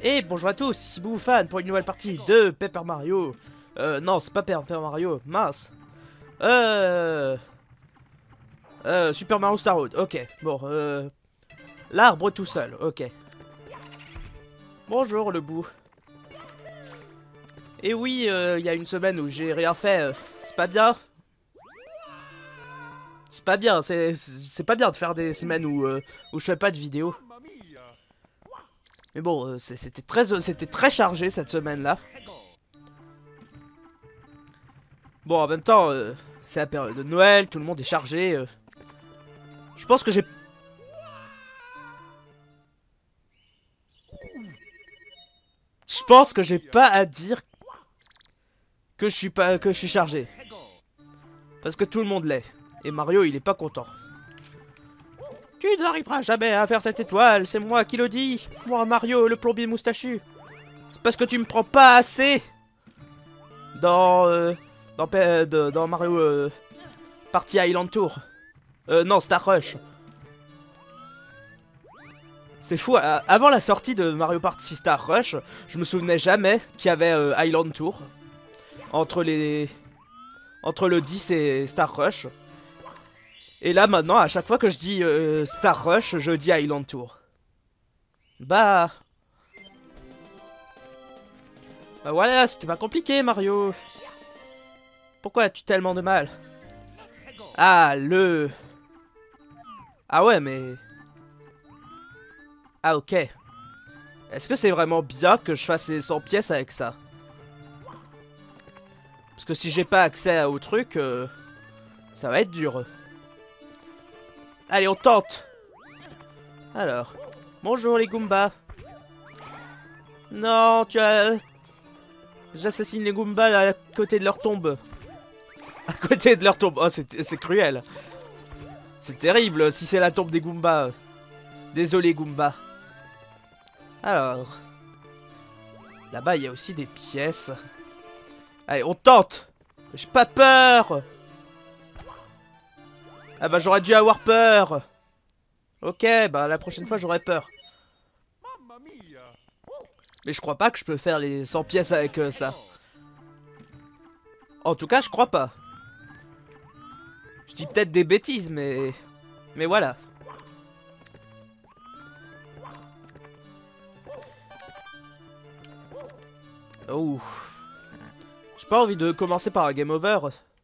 Et bonjour à tous, ici Boufan pour une nouvelle partie de Paper Mario. Non, c'est pas Paper Mario, mince. Super Mario Star Road, ok. Bon, l'arbre tout seul, ok. Bonjour le bout. Et oui, il y a une semaine où j'ai rien fait, c'est pas bien. C'est pas bien, c'est pas bien de faire des semaines où je fais pas de vidéo. Mais bon, c'était très chargé cette semaine-là. Bon, en même temps, c'est la période de Noël, tout le monde est chargé. Je pense que j'ai... Je pense que j'ai pas à dire que je suis chargé. Parce que tout le monde l'est. Et Mario, il est pas content. Tu n'arriveras jamais à faire cette étoile, c'est moi qui le dis. Moi, Mario, le plombier moustachu. C'est parce que tu me prends pas assez dans Mario Party Island Tour. Non, Star Rush. C'est fou, avant la sortie de Mario Party Star Rush, je me souvenais jamais qu'il y avait Island Tour. Entre le 10 et Star Rush. Et là maintenant, à chaque fois que je dis Star Rush, je dis Island Tour. Bah... Bah voilà, c'était pas compliqué Mario. Pourquoi as-tu tellement de mal? Ah, le... Ah ouais, mais... Ah ok. Est-ce que c'est vraiment bien que je fasse les 100 pièces avec ça? Parce que si j'ai pas accès au truc, ça va être dur. Allez, on tente. Alors. Bonjour les Goombas. Non, tu as... J'assassine les Goombas à côté de leur tombe. À côté de leur tombe. Oh, c'est cruel. C'est terrible si c'est la tombe des Goombas. Désolé Goomba. Alors. Là-bas, il y a aussi des pièces. Allez, on tente. J'ai pas peur. Ah bah j'aurais dû avoir peur. Ok, bah la prochaine fois j'aurai peur. Mais je crois pas que je peux faire les 100 pièces avec ça. En tout cas, je crois pas. Je dis peut-être des bêtises, mais... Mais voilà. Oh. J'ai pas envie de commencer par un game over.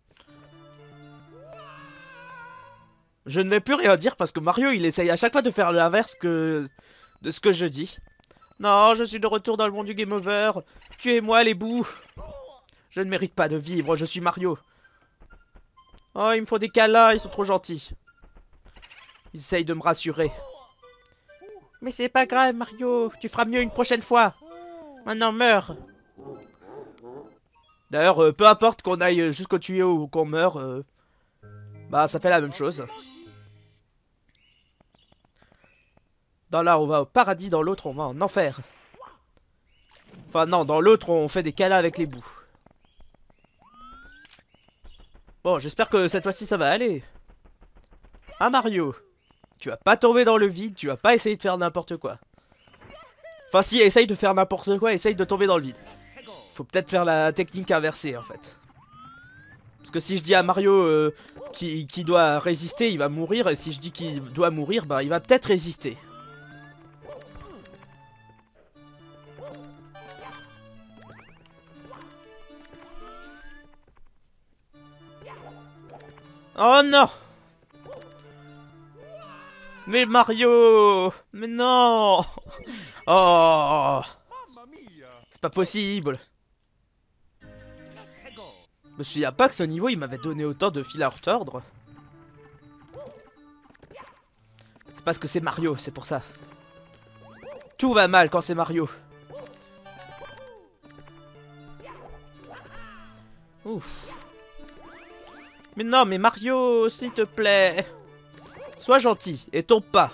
Je ne vais plus rien dire parce que Mario, il essaye à chaque fois de faire l'inverse de ce que je dis. Non, je suis de retour dans le monde du game over. Tuez-moi les bouts. Je ne mérite pas de vivre, je suis Mario. Oh, il me faut des câlins, ils sont trop gentils. Ils essayent de me rassurer. Mais c'est pas grave, Mario. Tu feras mieux une prochaine fois. Maintenant, meurs. D'ailleurs, peu importe qu'on aille jusqu'au tuyau ou qu'on meure, bah ça fait la même chose. Dans l'un, on va au paradis, dans l'autre, on va en enfer. Enfin, non, dans l'autre, on fait des câlins avec les bouts. Bon, j'espère que cette fois-ci, ça va aller. Ah, Mario, tu vas pas tomber dans le vide, tu vas pas essayer de faire n'importe quoi. Enfin, si, essaye de faire n'importe quoi, essaye de tomber dans le vide. Faut peut-être faire la technique inversée, en fait. Parce que si je dis à Mario qui doit résister, il va mourir. Et si je dis qu'il doit mourir, bah il va peut-être résister. Oh non! Mais Mario! Mais non! Oh! C'est pas possible! Je me souviens pas que ce niveau il m'avait donné autant de fil à retordre. C'est parce que c'est Mario, c'est pour ça. Tout va mal quand c'est Mario. Ouf. Mais non, mais Mario, s'il te plaît. Sois gentil et tombe pas.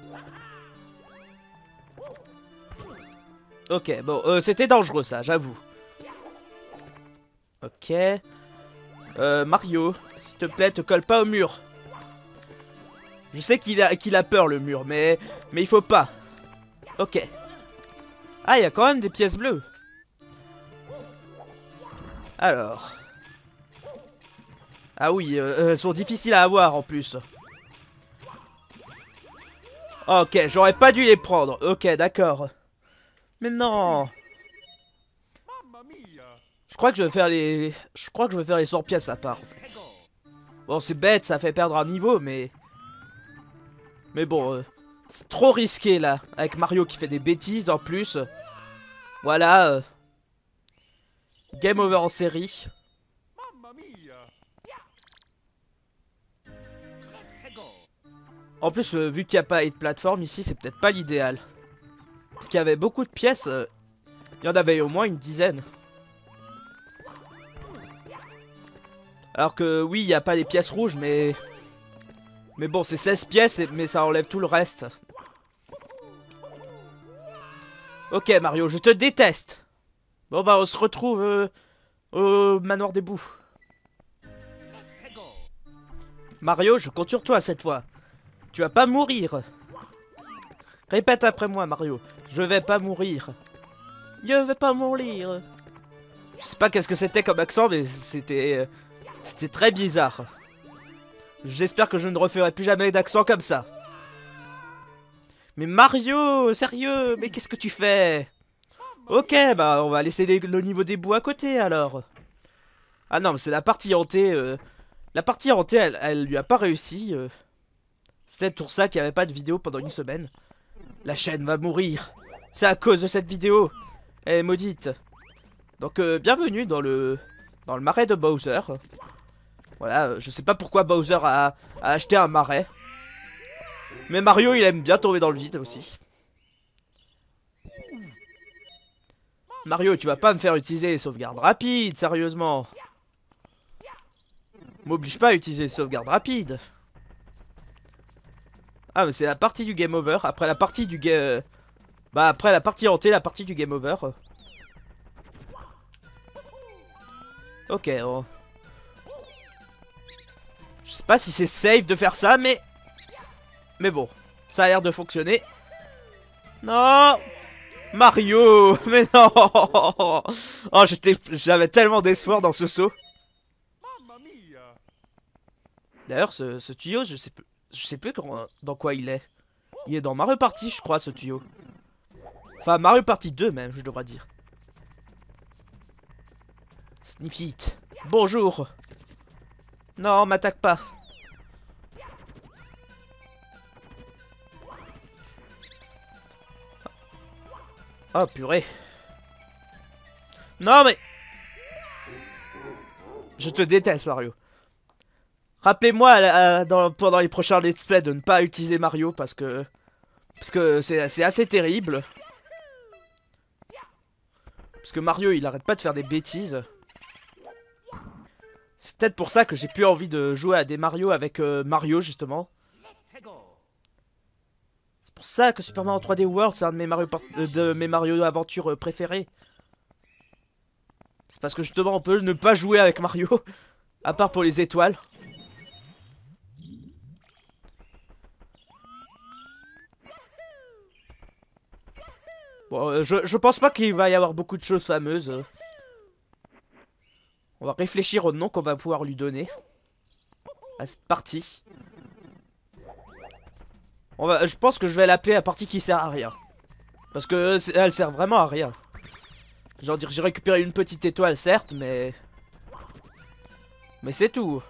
Ok, bon, c'était dangereux ça, j'avoue. Ok. Mario, s'il te plaît, te colle pas au mur. Je sais qu'il a peur le mur, mais il faut pas. Ok. Ah, il y a quand même des pièces bleues. Alors. Ah oui, elles sont difficiles à avoir en plus. Ok, j'aurais pas dû les prendre. Ok, d'accord. Mais non. Je crois que je vais faire les... Je crois que je vais faire les 100 pièces à part, en fait. Bon, c'est bête, ça fait perdre un niveau, mais... Mais bon, c'est trop risqué, là. Avec Mario qui fait des bêtises, en plus. Voilà. Game over en série. En plus, vu qu'il n'y a pas de plateforme ici, c'est peut-être pas l'idéal. Parce qu'il y avait beaucoup de pièces. Il y en avait au moins une dizaine. Alors que oui, il n'y a pas les pièces rouges, mais... Mais bon, c'est 16 pièces, mais ça enlève tout le reste. Ok, Mario, je te déteste. Bon bah, on se retrouve au manoir des bouts. Mario, je compte sur toi cette fois. Tu vas pas mourir. Répète après moi, Mario. Je vais pas mourir. Je vais pas mourir. Je sais pas qu'est-ce que c'était comme accent, mais c'était très bizarre. J'espère que je ne referai plus jamais d'accent comme ça. Mais Mario, sérieux, mais qu'est-ce que tu fais? Ok, bah on va laisser le niveau des bouts à côté alors. Ah non, mais c'est la partie hantée. La partie hantée, elle lui a pas réussi. C'est peut-être pour ça qu'il n'y avait pas de vidéo pendant une semaine. La chaîne va mourir. C'est à cause de cette vidéo. Elle est maudite. Donc bienvenue dans le marais de Bowser. Voilà, je sais pas pourquoi Bowser a acheté un marais. Mais Mario, il aime bien tomber dans le vide aussi. Mario, tu vas pas me faire utiliser les sauvegardes rapides, sérieusement. M'oblige pas à utiliser les sauvegardes rapides. Ah, mais c'est la partie du game over. Après la partie du game... Bah, après la partie hantée, la partie du game over. Ok, oh. Je sais pas si c'est safe de faire ça, mais... Mais bon, ça a l'air de fonctionner. Non, Mario, mais non. Oh, j'avais tellement d'espoir dans ce saut. D'ailleurs, ce tuyau, je sais plus dans quoi il est. Il est dans Mario Party, je crois, ce tuyau. Enfin, Mario Party 2 même, je devrais dire. Sniffy. Bonjour. Non, m'attaque pas. Oh purée. Non mais... Je te déteste, Mario. Rappelez-moi pendant les prochains let's play de ne pas utiliser Mario parce que c'est assez terrible. Parce que Mario il arrête pas de faire des bêtises. C'est peut-être pour ça que j'ai plus envie de jouer à des Mario avec Mario justement. C'est pour ça que Super Mario 3D World c'est un de mes Mario aventures préférés. C'est parce que justement on peut ne pas jouer avec Mario. À part pour les étoiles. Bon, je pense pas qu'il va y avoir beaucoup de choses fameuses. On va réfléchir au nom qu'on va pouvoir lui donner à cette partie. Je pense que je vais l'appeler la partie qui sert à rien. Parce que elle sert vraiment à rien. Genre dire j'ai récupéré une petite étoile certes, mais c'est tout.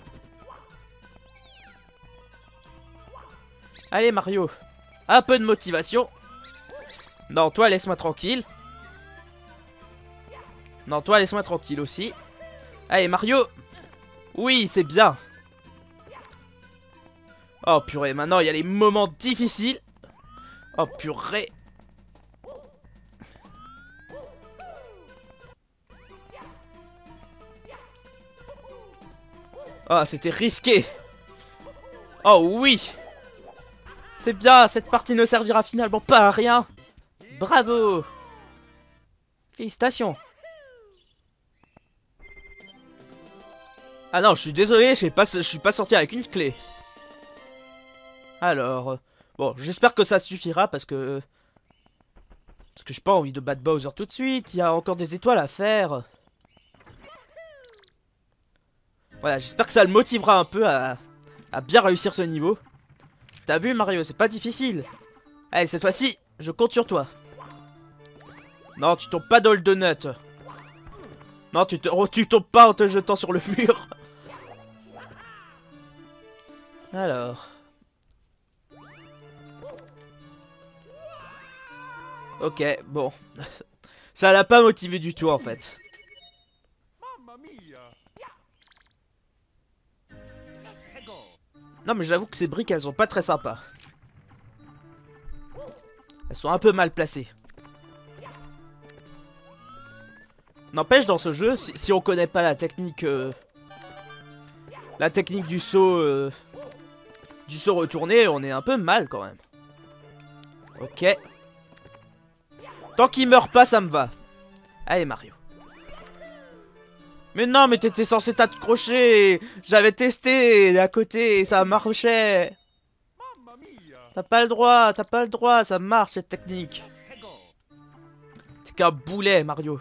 Allez Mario, un peu de motivation. Non, toi laisse-moi tranquille. Non, toi laisse-moi tranquille aussi. Allez Mario. Oui, c'est bien. Oh purée, maintenant il y a les moments difficiles. Oh purée. Oh, c'était risqué. Oh oui. C'est bien, cette partie ne servira finalement pas à rien. Bravo. Félicitations. Ah non, je suis désolé, je suis pas sorti avec une clé. Alors, bon, j'espère que ça suffira parce que Parce que j'ai pas envie de battre Bowser tout de suite. Il y a encore des étoiles à faire. Voilà, j'espère que ça le motivera un peu à bien réussir ce niveau. T'as vu Mario, c'est pas difficile. Allez, cette fois-ci, je compte sur toi. Non, tu tombes pas dans le donut. Non, tu tombes pas en te jetant sur le mur. Alors. Ok, bon. Ça l'a pas motivé du tout en fait. Non mais j'avoue que ces briques elles sont pas très sympas. Elles sont un peu mal placées. N'empêche dans ce jeu, si on connaît pas la technique du saut retourné, on est un peu mal quand même. Ok. Tant qu'il meurt pas, ça me va. Allez Mario. Mais non, mais t'étais censé t'accrocher. J'avais testé à côté et ça marchait. T'as pas le droit, ça marche cette technique. C'est qu'un boulet, Mario.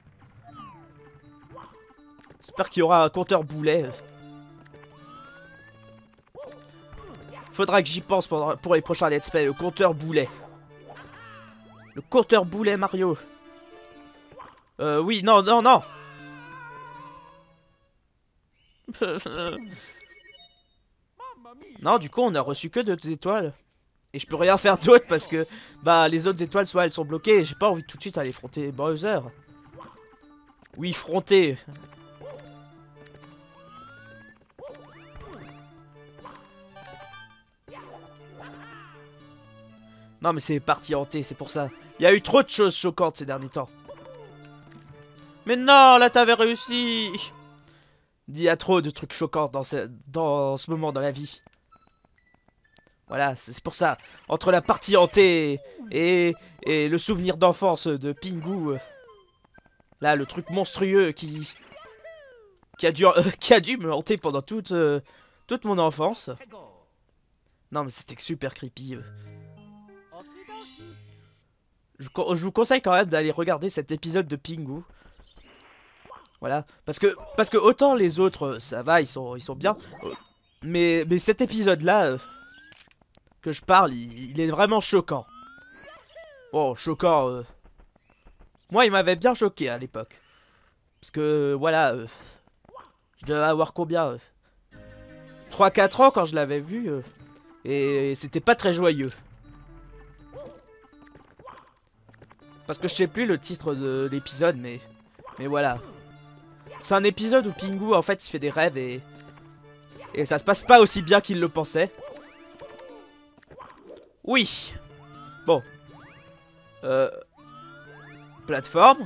J'espère qu'il y aura un compteur boulet. Faudra que j'y pense pour les prochains let's play, le compteur boulet. Le compteur boulet, Mario. Oui, non, non, non. Non, du coup, on a reçu que 2 étoiles. Et je peux rien faire d'autre parce que, bah, les autres étoiles, soit elles sont bloquées. Et j'ai pas envie tout de suite d'aller fronter Bowser. Oui, fronter. Non, mais c'est parti hanté, c'est pour ça. Il y a eu trop de choses choquantes ces derniers temps. Mais non, là, t'avais réussi. Il y a trop de trucs choquants dans ce moment dans la vie. Voilà, c'est pour ça. Entre la partie hantée et le souvenir d'enfance de Pingu. Là, le truc monstrueux qui a dû me hanter pendant toute mon enfance. Non, mais c'était super creepy. Je vous conseille quand même d'aller regarder cet épisode de Pingu. Voilà, parce que autant les autres, ça va, ils sont bien. Mais cet épisode-là, que je parle, il est vraiment choquant. Bon, choquant. Moi, il m'avait bien choqué à l'époque. Parce que, voilà, je devais avoir combien 3-4 ans quand je l'avais vu. Et c'était pas très joyeux. Parce que je sais plus le titre de l'épisode, mais voilà. C'est un épisode où Pingu, en fait, il fait des rêves et ça se passe pas aussi bien qu'il le pensait. Oui. Bon. Plateforme.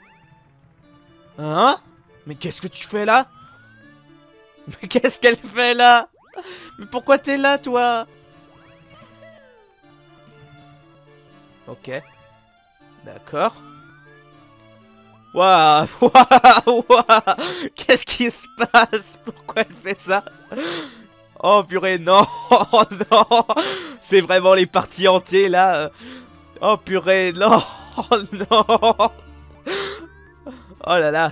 Hein? Mais qu'est-ce que tu fais là? Mais qu'est-ce qu'elle fait là? Mais pourquoi t'es là, toi? Ok. D'accord. Waouh, waouh, waouh. Qu'est-ce qui se passe? Pourquoi elle fait ça? Oh purée, non, non. C'est vraiment les parties hantées là. Oh purée, non, non. Oh là là.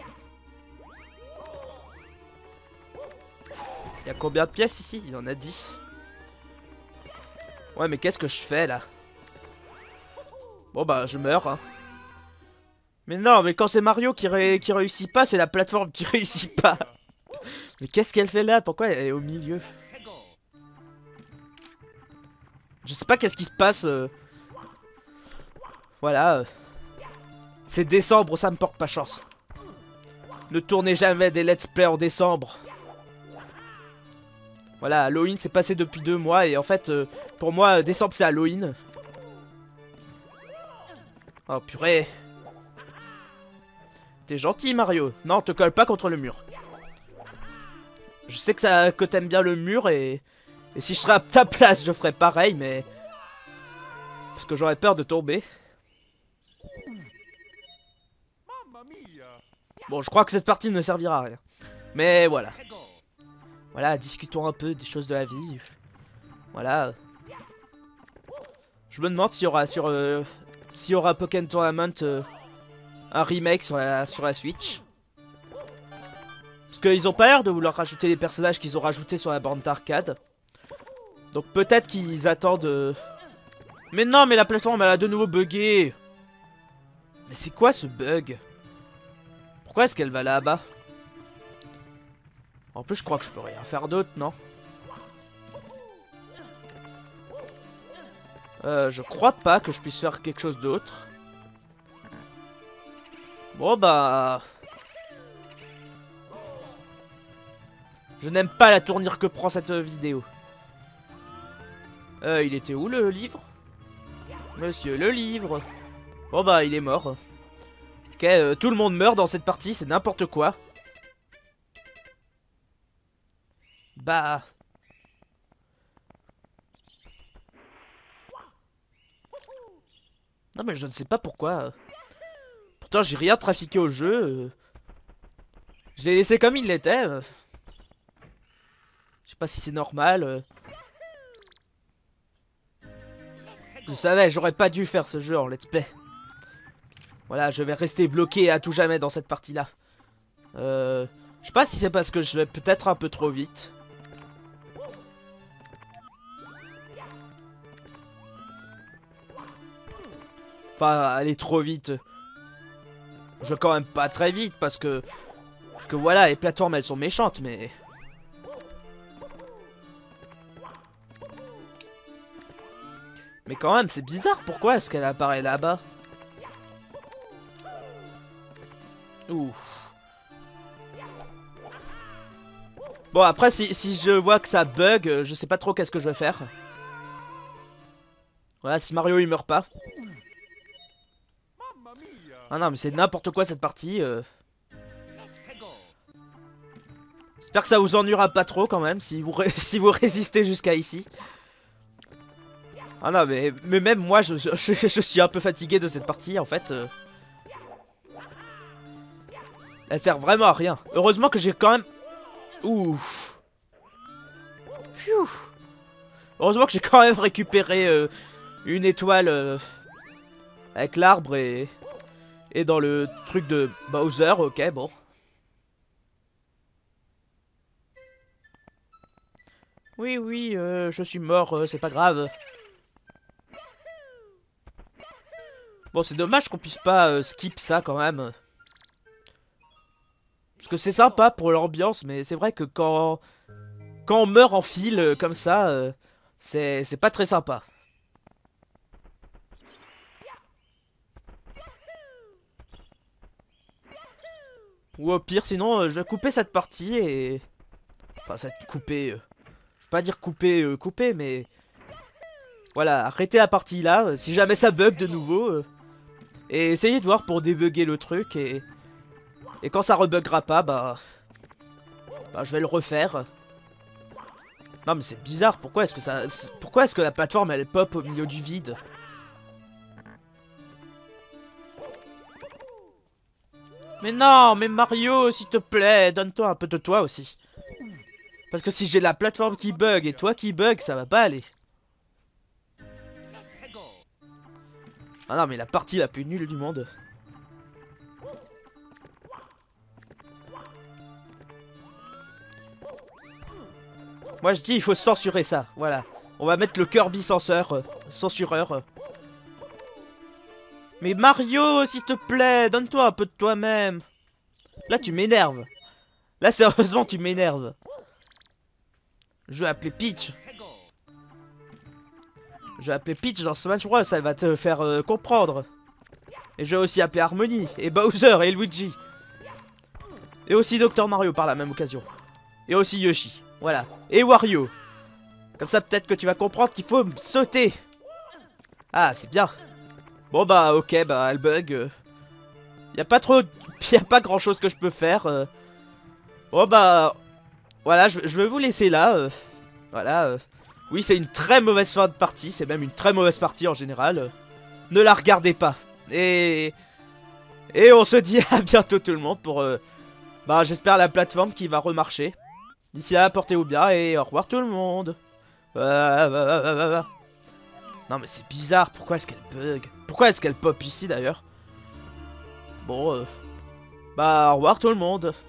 Il y a combien de pièces ici? Il y en a 10. Ouais, mais qu'est-ce que je fais là? Bon bah, je meurs, hein. Mais non, mais quand c'est Mario qui réussit pas, c'est la plateforme qui réussit pas. Mais qu'est-ce qu'elle fait là? Pourquoi elle est au milieu? Je sais pas qu'est-ce qui se passe. Voilà. C'est décembre, ça me porte pas chance. Ne tournez jamais des let's play en décembre. Voilà, Halloween c'est passé depuis 2 mois et en fait, pour moi, décembre c'est Halloween. Oh purée. T'es gentil Mario. Non, te colle pas contre le mur. Je sais que t'aimes bien le mur et si je serais à ta place, je ferais pareil, mais... Parce que j'aurais peur de tomber. Bon, je crois que cette partie ne servira à rien. Mais voilà. Voilà, discutons un peu des choses de la vie. Voilà. Je me demande s'il y aura sur s'il y aura Pokémon Tournament, un remake sur la Switch. Parce qu'ils ont pas l'air de vouloir rajouter les personnages qu'ils ont rajoutés sur la borne d'arcade. Donc peut-être qu'ils attendent... Mais non, mais la plateforme elle a de nouveau bugué. Mais c'est quoi ce bug? Pourquoi est-ce qu'elle va là-bas? En plus je crois que je peux rien faire d'autre, non? Je crois pas que je puisse faire quelque chose d'autre. Bon bah... Je n'aime pas la tournure que prend cette vidéo. Il était où le livre? Monsieur le livre. Bon bah il est mort. Ok, tout le monde meurt dans cette partie, c'est n'importe quoi. Bah... Non mais je ne sais pas pourquoi. Pourtant j'ai rien trafiqué au jeu. Je l'ai laissé comme il l'était. Je sais pas si c'est normal. Je savais, j'aurais pas dû faire ce jeu en let's play. Voilà, je vais rester bloqué à tout jamais dans cette partie-là. Je sais pas si c'est parce que je vais peut-être un peu trop vite. Enfin, aller trop vite. Je vais quand même pas très vite parce que voilà, les plateformes elles sont méchantes, mais... Mais quand même, c'est bizarre, pourquoi est-ce qu'elle apparaît là-bas? Ouf. Bon, après, si je vois que ça bug, je sais pas trop qu'est-ce que je vais faire. Voilà, si Mario il meurt pas. Ah non, mais c'est n'importe quoi cette partie. J'espère que ça vous ennuiera pas trop quand même, si vous résistez jusqu'à ici. Ah non, mais même moi, je suis un peu fatigué de cette partie, en fait. Elle sert vraiment à rien. Heureusement que j'ai quand même... Ouf. Pfiou. Heureusement que j'ai quand même récupéré une étoile avec l'arbre et dans le truc de Bowser, ok, bon. Oui, oui, je suis mort, c'est pas grave. Bon, c'est dommage qu'on puisse pas skip ça quand même. Parce que c'est sympa pour l'ambiance, mais c'est vrai que quand on meurt en file comme ça, c'est pas très sympa. Ou au pire, sinon, je vais couper cette partie et... Enfin, ça va être coupé... Je vais pas dire couper, mais... Voilà, arrêtez la partie là, si jamais ça bug de nouveau. Et essayez de voir pour débugger le truc et quand ça rebuggera pas, bah je vais le refaire. Non mais c'est bizarre, pourquoi est-ce que la plateforme elle pop au milieu du vide? Mais non, mais Mario, s'il te plaît, donne-toi un peu de toi aussi. Parce que si j'ai la plateforme qui bug et toi qui bug, ça va pas aller. Ah non, mais la partie la plus nulle du monde. Moi je dis il faut censurer ça, voilà. On va mettre le Kirby censureur. Mais Mario, s'il te plaît, donne-toi un peu de toi-même. Là tu m'énerves. Là sérieusement tu m'énerves. Je vais appeler Peach. Je vais appeler Peach dans Smash Bros, ça va te faire comprendre. Et je vais aussi appeler Harmony, et Bowser, et Luigi. Et aussi Dr Mario par la même occasion. Et aussi Yoshi, voilà. Et Wario. Comme ça peut-être que tu vas comprendre qu'il faut sauter. Ah, c'est bien. Bon bah ok, bah elle bug. Y a pas grand chose que je peux faire. Bon bah... Voilà, je vais vous laisser là. Voilà. Oui, c'est une très mauvaise fin de partie. C'est même une très mauvaise partie en général. Ne la regardez pas. Et on se dit à bientôt tout le monde pour... bah j'espère la plateforme qui va remarcher. D'ici là, portez-vous bien et au revoir tout le monde. Non mais c'est bizarre, pourquoi est-ce qu'elle bug? Pourquoi est-ce qu'elle pop ici d'ailleurs? Bon, bah au revoir tout le monde.